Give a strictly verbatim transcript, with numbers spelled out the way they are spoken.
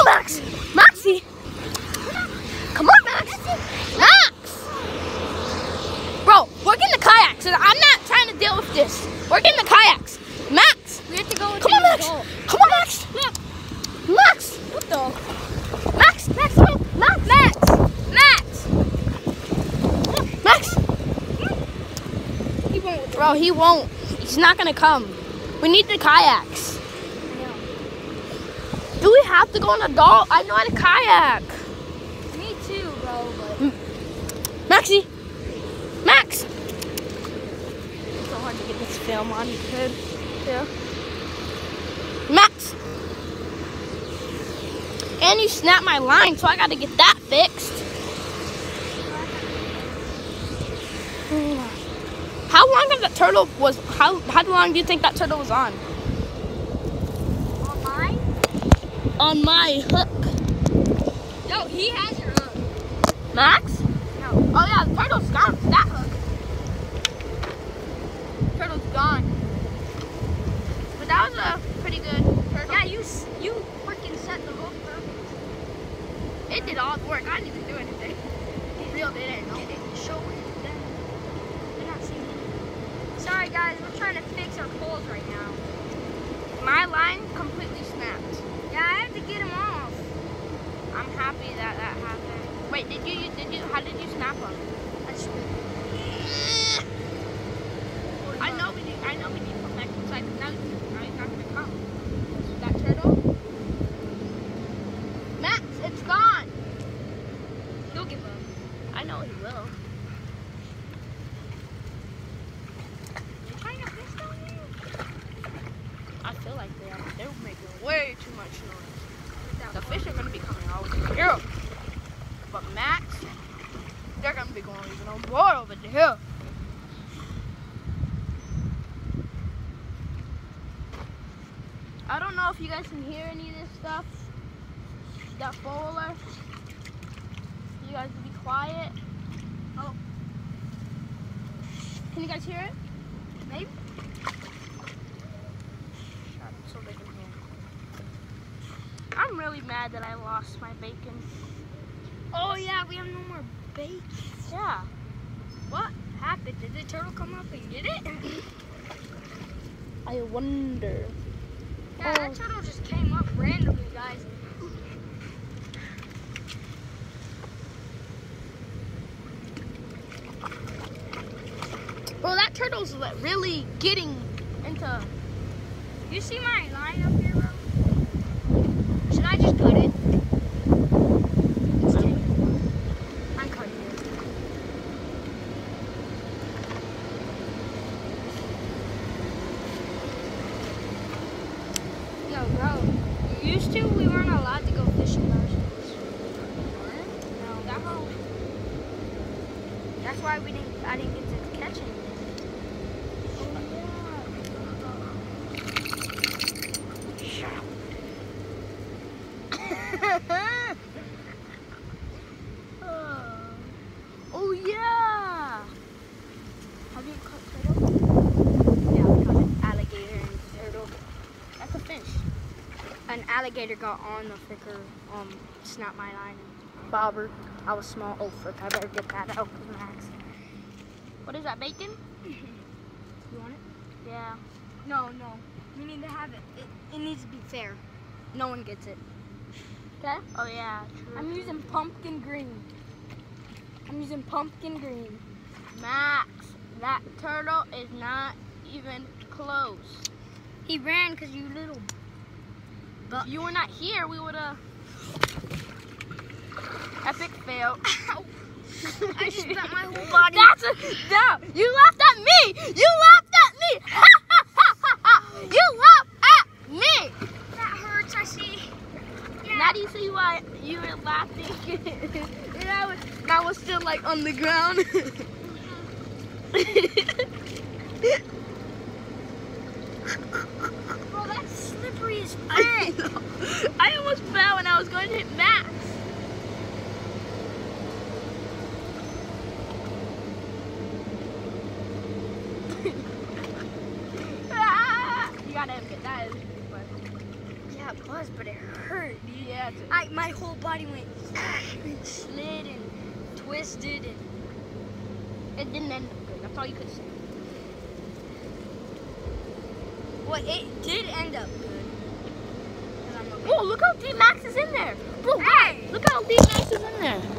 on, Max. Maxie. Come on, Max. Max. Bro, we're getting the kayaks. And I'm not trying to deal with this. We're getting the kayaks. Max. We have to go. Come on, Max. Come on, Max. Max. What the? Max. Max. Max. Max. Max. Max. He won't. Bro, he won't. He's not gonna come. We need the kayaks. Do we have to go on a doll? I know how to kayak. Me too, bro. But Maxie. Max. It's so hard to get this film on, kid. Yeah. Max. And you snapped my line, so I gotta get that fixed. How long did that turtle was? How how long do you think that turtle was on? on mine? On my hook. No, he has your hook. Max? No. Oh yeah, the turtle's gone. That hook. Turtle's gone. But that was a pretty good turtle. Yeah, you s- you freaking set the hook perfect. It did all the work. I didn't even do anything. Real didn't. Did it show it? Then they're not seeing it. Sorry guys, we're trying to fix our poles right now. My line completely snapped. Yeah, I have to get them off. I'm happy that that happened. Wait, did you, did you, how did you snap them? I just I know we need, I know we need to put back inside, because now, now he's not going to come. That turtle? Max, it's gone. He'll give up. I know he will. You're trying to fish down here? I feel like they are. They're making way too much noise. The fish are going to be coming all over here. But Max, they're going to be going even on more over here. I don't know if you guys can hear any of this stuff. That bowler. You guys be quiet. Oh. Can you guys hear it? Maybe. Shut up so they can hear. I'm really mad that I lost my bacon. Oh yeah, we have no more bait. Yeah. What happened? Did the turtle come up and get it? I wonder. Yeah, Oh. that turtle just came up randomly, guys. Bro, that turtle's like really getting into. You see my line up here, bro? Should I just cut it? Let's take it. I'm cutting it. Yo, bro. Used to, we weren't allowed to go fishing ourselves. No, that whole. That's why we didn't. I didn't get to catch anything. Oh yeah! Have you caught turtle? Yeah, we caught an alligator and turtle. That's a fish. An alligator got on the thicker, um, snapped my line. Bobber, I was small. Oh frick, I better get that out with Max. What is that, bacon? You want it? Yeah. No, no. We need to have it. It, it needs to be fair. No one gets it. Okay. Oh yeah, true. I'm using pumpkin green. I'm using pumpkin green. Max, that turtle is not even close. He ran because you little. If you were not here, we would have. Epic fail. Ow. I just bent my whole body. That's a no. You laughed at me. You laughed at me. Ha ha ha ha ha. You laughed at me. That hurts. I see. Yeah. Now do you see why you were laughing? And I was, and I was still like on the ground. Bro, that's slippery as I frick. know. I almost fell when I was going to hit Max. Ah, you gotta get that. Yeah, it was, but it hurt, dude. Yeah, it's I, my whole body went and slid and twisted and it didn't end up good. That's all you could say. well, it did end up good. 'Cause I'm okay. Oh, look how deep Max is in there. Bro, Hey! look how deep Max is in there.